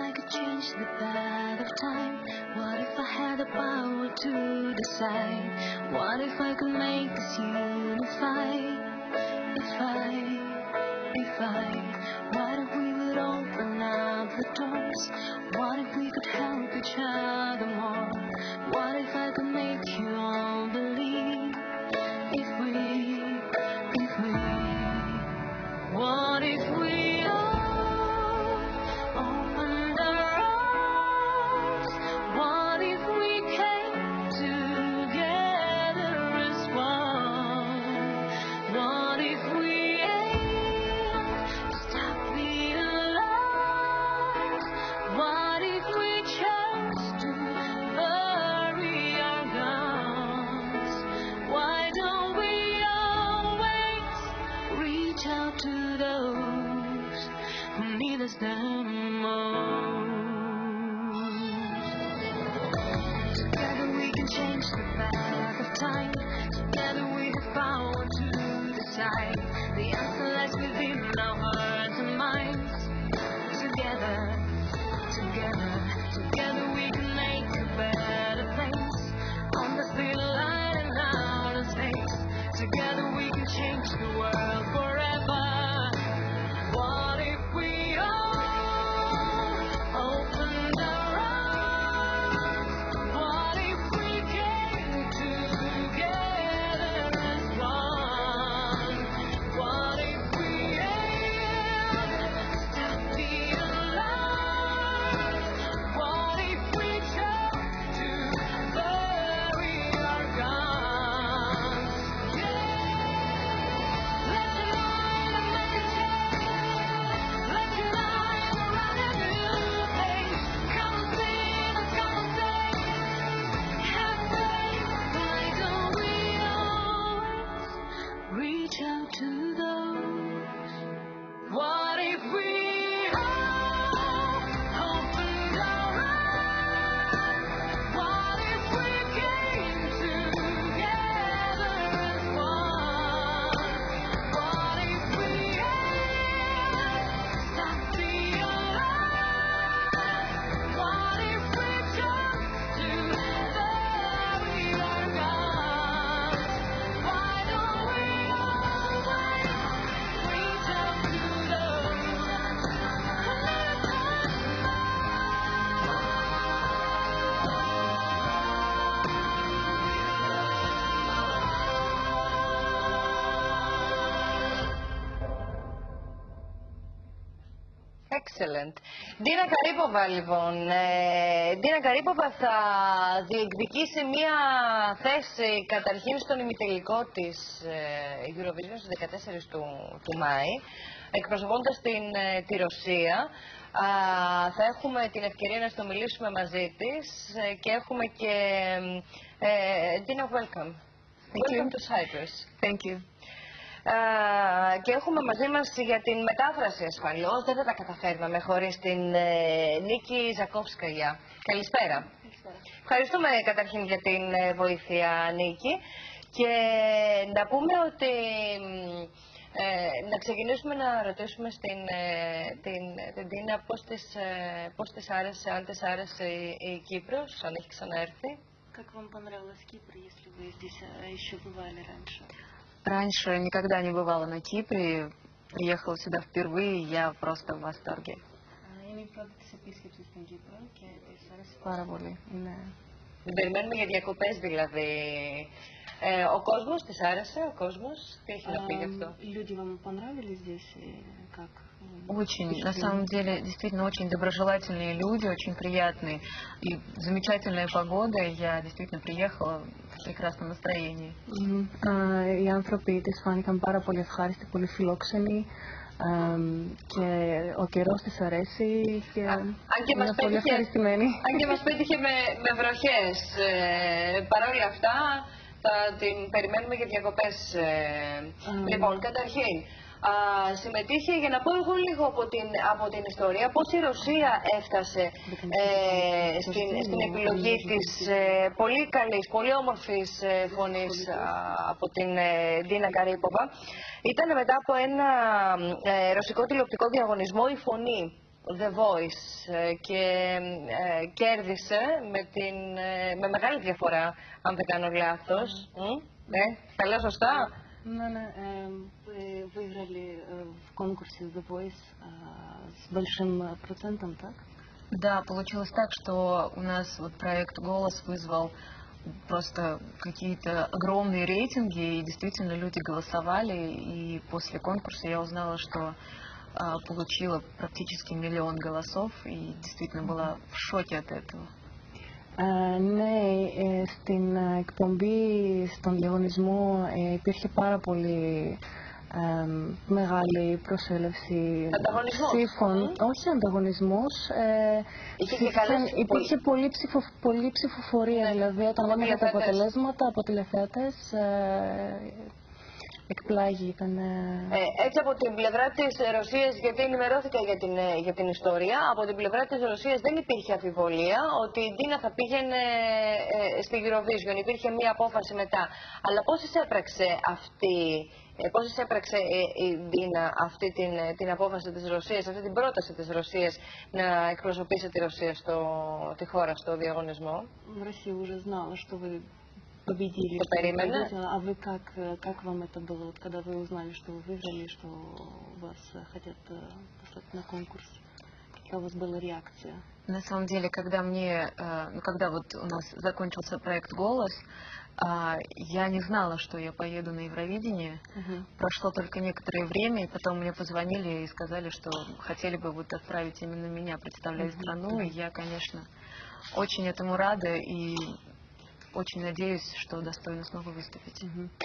I could change the path of time? What if I had the power to decide? What if I could make us unify? What if we would open up the doors? What if we could help each other more? What if I could make you all believe? If we What if we all opened our arms? What if we came together as one? What if we aimed to stop the alarms? What if we chose to bury our guns? Why don't we always reach out to those who need us the most? Together we can change the path of time. Together we have power to decide. The answer lies within our hearts and minds. Together we can make a better place. On the thin line and outer space. Together we can change the world forever. What if we all opened our arms? What if we came together as one? What if we aimed to stop the alarms? What if we chose to bury our guns? Let's unite and make a change. Let's unite and write a new page. Come and sing and come and say, have faith. Why don't we always reach out to those? What if we all opened our arms? What if we came together as one? What if we aimed to stop the alarms? What if we chose to bury our guns? Why don't we always reach out to those who need us Excellent. Ντίνα Καρύποβα, λοιπόν. Ντίνα Καρύποβα θα διεκδικήσει μία θέση καταρχήν στον ημιτελικό της Eurovision στις 14 του Μάη, εκπροσωπώντας τη Ρωσία. Θα έχουμε την ευκαιρία να συνομιλήσουμε μαζί της και έχουμε και... Ντίνα, welcome. Welcome to Cyprus. Thank you. Και έχουμε μαζί μας για την μετάφραση ασφαλώς, δεν θα τα καταφέρναμε χωρίς την Νίκη Ζακόφσκαγια. Καλησπέρα. Ευχαριστούμε καταρχήν για την βοήθεια, Νίκη. Και να πούμε ότι να ξεκινήσουμε να ρωτήσουμε την Τίνα πώς της άρεσε, αν της άρεσε η Κύπρος, αν έχει ξαναέρθει. Как вам понравилось Кипр, если вы здесь еще бывали раньше? Раньше никогда не бывала на Кипре, приехала сюда впервые, я просто в восторге. Είναι η πρώτη της επίσκεψη στην Κύπρο και της άρεσε Πάρα πολύ. Ναι. Την περιμένουμε για διακοπές δηλαδή. Ο κόσμος της άρεσε, ο κόσμος, τι έχει να πει γι' αυτό? Люди вам понравились здесь? Как? Очень, на самом деле, действительно очень доброжелательные люди, очень приятные. И замечательная погода, я действительно приехала в прекрасном настроении. Οι άνθρωποι της φάνηκαν πάρα πολύ ευχάριστοι, πολύ φιλόξενοι και ο καιρός της αρέσει και είναι πολύ ευχαριστημένοι. Αν και μας πέτυχε με βροχές, παρόλα αυτά θα την περιμένουμε για διακοπές. Λοιπόν, καταρχήν, συμμετείχε, για να πω εγώ λίγο από την ιστορία, πώς η Ρωσία έφτασε στην επιλογή της πολύ καλής, πολύ όμορφης φωνής από την Ντίνα Καρύποβα. Ήταν μετά από ένα ρωσικό τηλεοπτικό διαγωνισμό «Η Φωνή». The Voice και κέρδισε με μεγάλη διαφορά, αν δεν κάνω λάθος. Ναι, τα λέω σωστά. Мы выиграли в конкурсе The Voice с большим процентом, так? Да, получилось так, что у нас вот проект «Голос» вызвал просто какие-то огромные рейтинги, и действительно люди голосовали, и после конкурса я узнала, что получила практически 1 миллион голосов, и действительно была в шоке от этого. Ναι, στην εκπομπή, στον διαγωνισμό υπήρχε πάρα πολύ μεγάλη προσέλευση ψήφων. Όχι ανταγωνισμός, υπήρχε πολλή ψηφοφορία, δηλαδή όταν έμαθα τα αποτελέσματα από τηλεθεατές εκπλάγηκαν. Έτσι από την πλευρά της Ρωσίας, γιατί ενημερώθηκα για την ιστορία, από την πλευρά της Ρωσίας δεν υπήρχε αμφιβολία ότι η Ντίνα θα πήγαινε στη Eurovision. Υπήρχε μία απόφαση μετά. Αλλά πώς εισέπραξε η Ντίνα αυτή την απόφαση της Ρωσίας, αυτή την πρόταση της Ρωσίας να εκπροσωπήσει τη Ρωσία τη χώρα στο διαγωνισμό? В России уже знала, что вы победили. А вы как вам это было, вот, когда вы узнали, что вы выиграли, что вас хотят послать на конкурс? Какая у вас была реакция? На самом деле, когда вот у нас закончился проект «Голос», я не знала, что я поеду на Евровидение. Прошло только некоторое время, и потом мне позвонили и сказали, что хотели бы вот отправить именно меня представлять страну. И я, конечно, очень этому рада и очень надеюсь, что достойно снова выступить.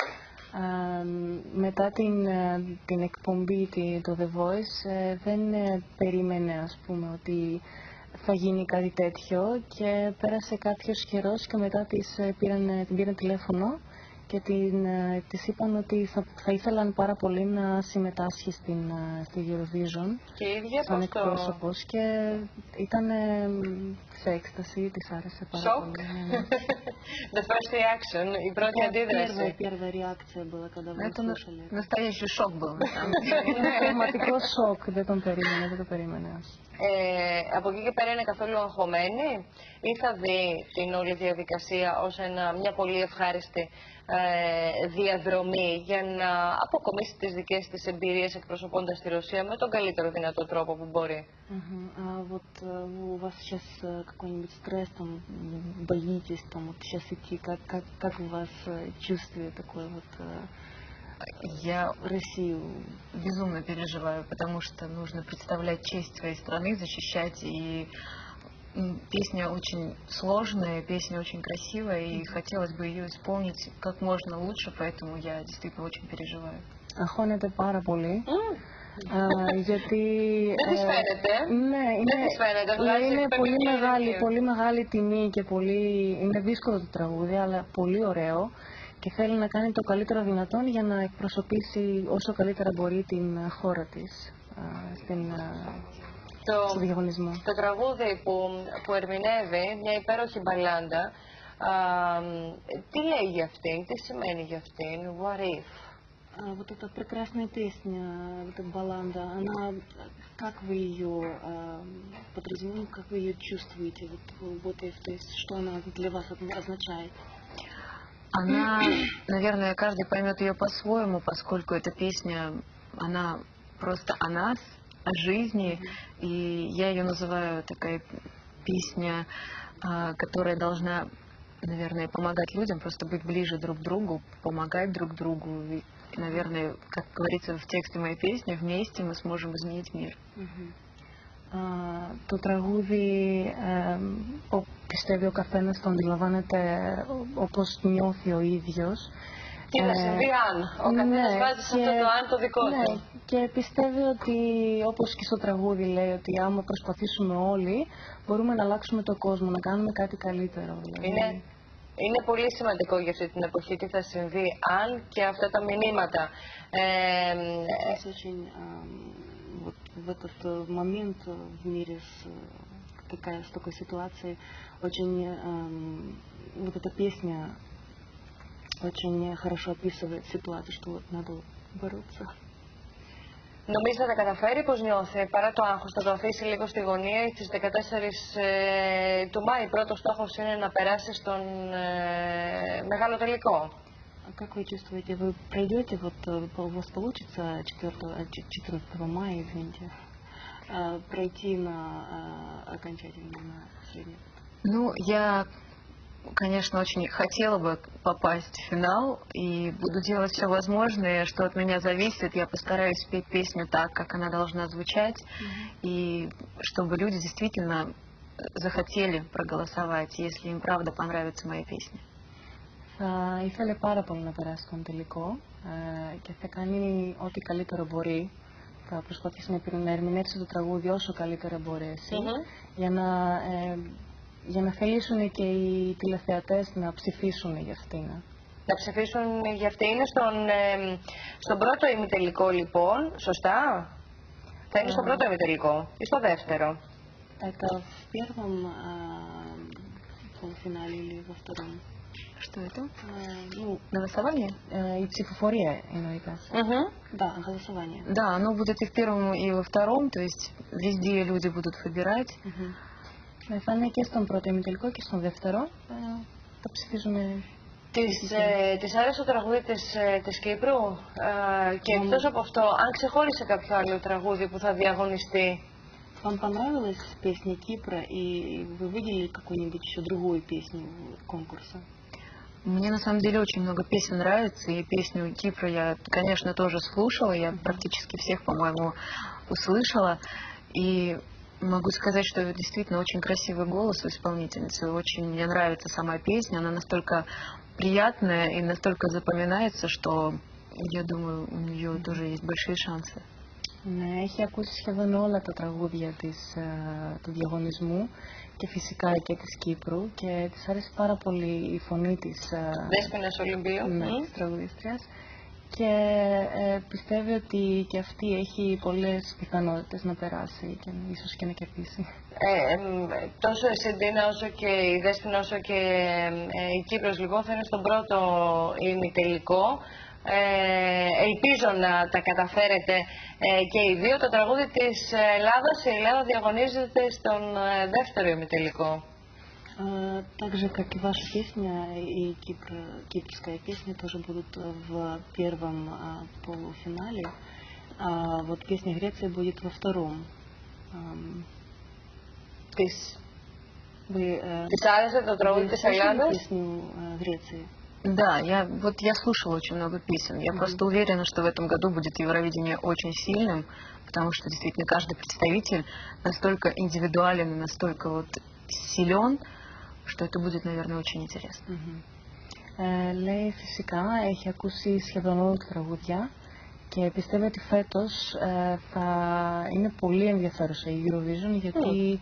Μετά την εκπομπή, το The Voice, δεν περίμενε, ας πούμε, ότι θα γίνει κάτι τέτοιο, και πέρασε κάποιος καιρός και μετά την πήραν τηλέφωνο και της είπαν ότι θα ήθελαν πάρα πολύ να συμμετάσχει στη Eurovision σαν εκπρόσωπος, και ήταν σε έκσταση, της άρεσε πάρα πολύ. The first reaction, η πρώτη αντίδραση. Первая реакция была, когда вы услышали. Это настоящий шок был, на самом деле. Πραγματικό σοκ, δεν το περίμενε. Από εκεί και πέρα είναι καθόλου αγχωμένη ή θα δει την όλη διαδικασία ως μια πολύ ευχάριστη διαδρομή για να αποκομίσει τις δικές της εμπειρίες εκπροσωπώντας τη Ρωσία με τον καλύτερο δυνατό τρόπο που μπορεί? А вот у вас сейчас какой-нибудь стресс, там, боитесь, там, вот сейчас идти, как у вас чувствие такое вот Я Россию? Безумно переживаю, потому что нужно представлять честь своей страны, защищать, и песня очень сложная, песня очень красивая, и хотелось бы ее исполнить как можно лучше, поэтому я действительно очень переживаю. Αγχώνεται πάρα πολύ. Γιατί δεν της φαίνεται. Ναι, είναι πολύ μεγάλη τιμή και είναι δύσκολο το τραγούδι, αλλά πολύ ωραίο, και θέλει να κάνει το καλύτερο δυνατόν για να εκπροσωπήσει όσο καλύτερα μπορεί την χώρα της στο διαγωνισμό. Το τραγούδι που ερμηνεύει, μια υπέροχη μπαλάντα, τι λέει για αυτήν, τι σημαίνει για αυτήν, what if? Вот эта прекрасная песня, эта баллада, она, как вы ее подразумеваете, как вы ее чувствуете, вот if, то есть что она для вас означает? Она, наверное, каждый поймет ее по-своему, поскольку эта песня, она просто о нас, о жизни, и я ее называю такая песня, которая должна, наверное, помогать людям, просто быть ближе друг к другу, помогать друг другу. И, наверное, как говорится в тексте моей песни, вместе мы сможем изменить мир. Το τραγούδι πιστεύει ο καθένας το αντιλαμβάνεται όπως νιώθει ο ίδιος. Τι θα συμβεί αν, ο καθένας βάζει σε αυτό το αν το δικό του. Και πιστεύει ότι, όπως και στο τραγούδι λέει, ότι άμα προσπαθήσουμε όλοι μπορούμε να αλλάξουμε τον κόσμο, να κάνουμε κάτι καλύτερο. Δηλαδή. Είναι πολύ σημαντικό για αυτή την εποχή τι θα συμβεί αν και αυτά τα μηνύματα. Вот в этот момент в мире с такой ситуацией очень вот эта песня очень хорошо описывает ситуацию, что вот надо бороться. Νομίζει θα τα καταφέρει, πώς νιώθει, παρά το άγχος, θα το αφήσει λίγο στη γωνία στις 14 του Μάη. Πρώτος στόχος είναι να περάσει στον μεγάλο τελικό. А как вы чувствуете, вы пройдете, вот у вас получится 14 мая, извините, пройти на окончательно на средний? Ну, я, конечно, очень хотела бы попасть в финал и буду делать все возможное, что от меня зависит. Я постараюсь спеть песню так, как она должна звучать, и чтобы люди действительно захотели проголосовать, если им правда понравится моя песня. Θα ήθελε πάρα πολύ να περάσει τον τελικό και θα κάνει ό,τι καλύτερο μπορεί. Θα προσπαθήσει να ερμηνεύσει το τραγούδι όσο καλύτερα μπορέσει για να θελήσουν και οι τηλεθεατές να ψηφίσουν για αυτήν. Να ψηφίσουν για αυτήν στον πρώτο ημιτελικό λοιπόν, σωστά? Θα είναι στον πρώτο ημιτελικό ή στο δεύτερο? Это в первом полуфинале или во втором? Что это? Ну, Голосование? η ψηφοφορία εννοείται. Да, голосование. Да, оно будет и в первом, и во втором, то есть везде люди будут выбирать. Θα είναι και στον πρώτο ημιτελικό και στον δεύτερο. Θα ψηφίζουν. Της άρεσε το τραγούδι της Κύπρου και εκτός από αυτό, αν ξεχώρισε κάποιο άλλο τραγούδι που θα διαγωνιστεί? Вам понравилась песня Кипра, и вы выделили какую-нибудь еще другую песню конкурса? Мне на самом деле очень много песен нравится, и песню Кипра я, конечно, тоже слушала, я практически всех, по-моему, услышала, и могу сказать, что действительно очень красивый голос у исполнительницы, очень мне нравится сама песня, она настолько приятная и настолько запоминается, что я думаю, у нее тоже есть большие шансы. Ναι, έχει ακούσει σχεδόν όλα τα τραγούδια του διαγωνισμού και φυσικά και της Κύπρου και της άρεσε πάρα πολύ η φωνή της Δέσποινας Ολυμπίου, της τραγουδίστριας και πιστεύει ότι και αυτή έχει πολλές πιθανότητες να περάσει και ίσως και να κερδίσει. Τόσο η Σεντίνα όσο και η Δέσποινα όσο και η Κύπρος λοιπόν θα είναι στον πρώτο ημιτελικό. Ελπίζω να τα καταφέρετε και οι δύο. Το τραγούδι της Ελλάδας, η Ελλάδα διαγωνίζεται στον δεύτερο ημιτελικό. Также, как и ваша песня, и кипрская песня тоже будут в первом полуфинале, а вот песня Греции будет во втором. Της άρεσε το τραγούδι της Ελλάδας? Песню Греции? Да, я слушала очень много песен. Я просто уверена, что в этом году будет Евровидение очень сильным, потому что действительно каждый представитель настолько индивидуален и настолько вот силен, что это будет, наверное, очень интересно. Λέει φυσικά, έχει ακούσει σχεδόν όλα τα τραγούδια και πιστεύω ότι φέτος θα είναι πολύ ενδιαφέρουσα η Eurovision γιατί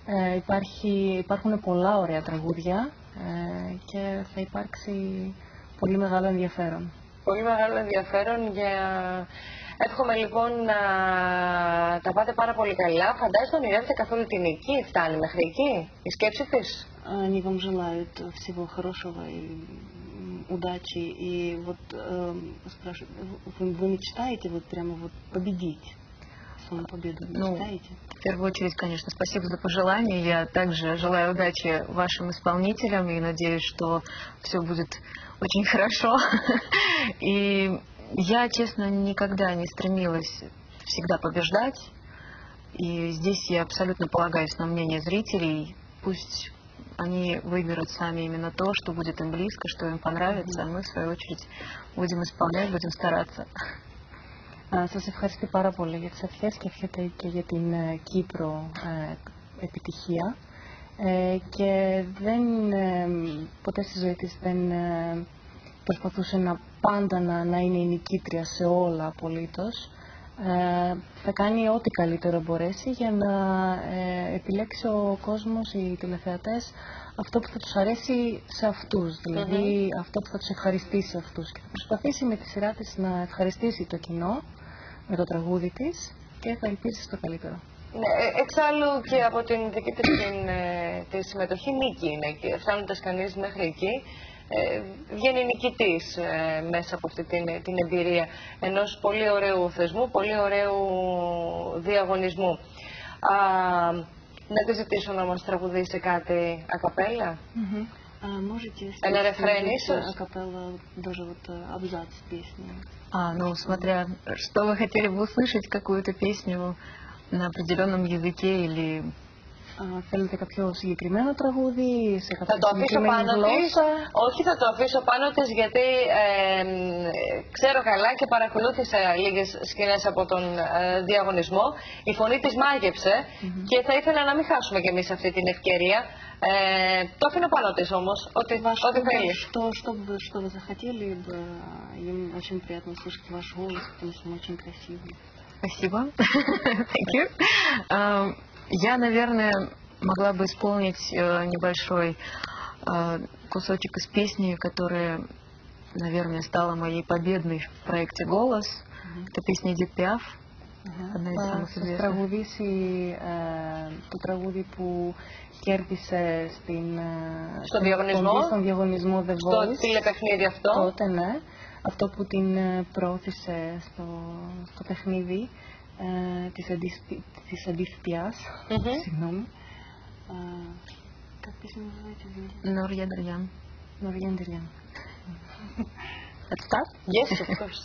υπάρχουν πολλά ωραία τραγούδια και θα υπάρξει πολύ μεγάλο ενδιαφέρον. Πολύ μεγάλο ενδιαφέρον Εύχομαι λοιπόν να τα πάτε πάρα πολύ καλά. Φαντάζομαι ονειρεύετε καθόλου την εκεί, φτάνει μέχρι εκεί η σκέψη της? Они вам желают всего хорошего и удачи. И вот спрашивают, вы мечтаете вот прямо вот победить? Саму победу мечтаете? В первую очередь, конечно, спасибо за пожелания. Я также желаю удачи вашим исполнителям и надеюсь, что все будет очень хорошо. И я, честно, никогда не стремилась всегда побеждать. И здесь я абсолютно полагаюсь на мнение зрителей. Пусть они выберут сами именно то, что будет им близко, что им понравится. А мы, в свою очередь, будем исполнять, будем стараться. Σας ευχαριστώ πάρα πολύ για τις ευχές και ευχαριστώ και για την Κύπρο επιτυχία. Και ποτέ στη ζωή της δεν προσπαθούσε πάντα να είναι η νικήτρια σε όλα απολύτως. Θα κάνει ό,τι καλύτερο μπορέσει για να επιλέξει ο κόσμος, οι τηλεθεατές, αυτό που θα τους αρέσει σε αυτούς, δηλαδή αυτό που θα τους ευχαριστήσει αυτούς. Και θα προσπαθήσει με τη σειρά της να ευχαριστήσει το κοινό με το τραγούδι της και θα ελπίσει στο καλύτερο. Εξάλλου και από την δική της τη συμμετοχή νίκη είναι και φτάνοντας κανείς μέχρι εκεί βγαίνει νικητής μέσα από αυτή την εμπειρία ενός πολύ ωραίου θεσμού, πολύ ωραίου διαγωνισμού. Να τη ζητήσω να μας τραγουδήσει κάτι ακαπέλα. Можете Ένα ρεφρέν ίσως. акапелла, даже вот абзац песни. Ну, смотря, что вы хотели бы услышать, какую-то песню на определенном языке или... Θέλετε κάποιο συγκεκριμένο τραγούδι, σε Θα κάποια το αφήσω συγκεκριμένη πάνω της. γλώσσα? Όχι, θα το αφήσω πάνω της γιατί ξέρω καλά και παρακολούθησα λίγες σκηνές από τον διαγωνισμό. Η φωνή της μάγεψε και θα ήθελα να μην χάσουμε κι εμείς αυτή την ευκαιρία. Το αφήνω πάνω της όμως, ό,τι θέλει. Что вы захотели бы, им очень приятно слышать ваш голос, потому что он очень красивый. Спасибо. Thank you. Я, наверное, могла бы исполнить небольшой кусочек из песни, которая, наверное, стала моей победной в проекте «Голос». Это песня Эдит Пиаф, одна из самых Θα σας известных. τραγουδήσει το τραγούδι που κέρδισε στον διαγωνισμό The Στο Voice. τηλεπαιχνίδι αυτό. Τότε, ναι. Αυτό που την προώθησε στο παιχνίδι της Edith Piaf. Συγγνώμη. Как песня называется, извините? Нурья Дарьян. Νορία Ντυριάν. Let's start? Yes, of course.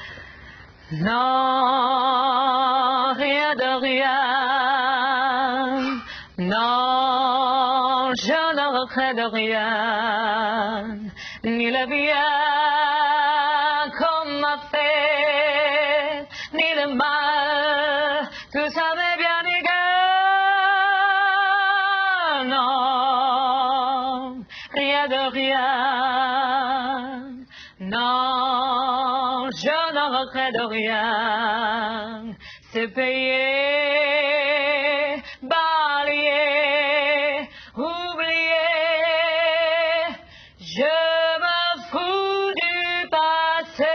Non, rien de rien. Non, je ne regrette de rien. Ni le bien qu'on m'a fait, ni le mal, tout ça m'est bien égal. Non, rien de rien. Non, je ne regrette de rien. C'est payé, balayé, oublié. Je me fous du passé.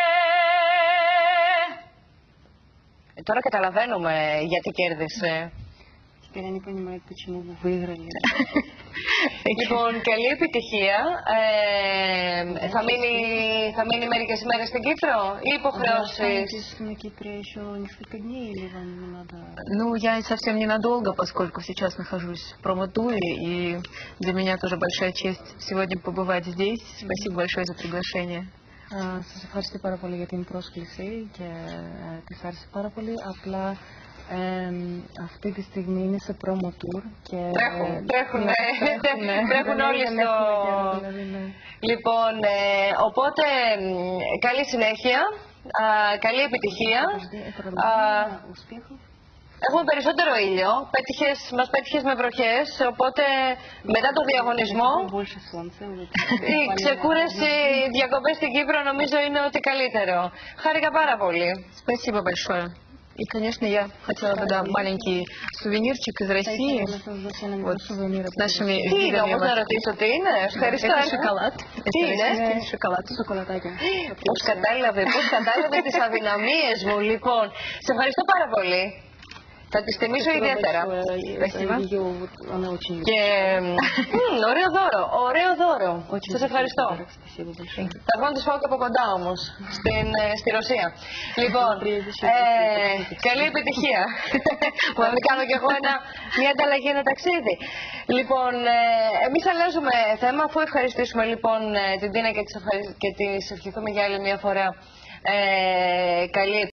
Τώρα καταλαβαίνουμε γιατί κέρδισε. Теперь я не понимаю, почему вы выиграли. Λοιπόν, καλή επιτυχία. Θα μείνει μερικές ημέρες στην Κύπρο ή υποχρεώσεις? Останетесь на Кипре еще несколько дней или вам не надо? Ну, я совсем ненадолго, поскольку сейчас нахожусь в промо-туре, и для меня тоже большая честь сегодня побывать здесь. Спасибо большое за приглашение. Σας ευχαριστώ πάρα πολύ για την πρόσκληση και της άρεσε πάρα πολύ. Απλά αυτή τη στιγμή είναι σε promo tour και Τρέχουν όλοι στο... Λοιπόν, οπότε καλή συνέχεια, καλή επιτυχία. Έχουμε περισσότερο ήλιο, μας πέτυχες με βροχές, οπότε μετά το διαγωνισμό η ξεκούραση, οι διακοπές στην Κύπρο νομίζω είναι ότι καλύτερο. Χάρηκα πάρα πολύ. Спасибо большое. И, конечно, я хотела бы, да, маленький сувенирчик из России. Вот, с нашими Τι είναι видами. όμως, να ρωτήσω τι είναι? Ευχαριστώ. Это шоколад. Τι Это είναι? российский шоколад. Σοκολατάκια. Πώς κατάλαβε τις αδυναμίες μου. Λοιπόν, σε ευχαριστώ πάρα πολύ. Θα τις τιμήσω ιδιαίτερα. Και ωραίο δώρο. Σας ευχαριστώ. Θα βγω να τις φάω και από κοντά όμως, στη Ρωσία. Λοιπόν, καλή επιτυχία. Που να μην κάνω κι εγώ μια ανταλλαγή, ένα ταξίδι. Λοιπόν, εμείς αλλάζουμε θέμα, αφού ευχαριστήσουμε λοιπόν την Τίνα και της ευχηθούμε για άλλη μια φορά καλή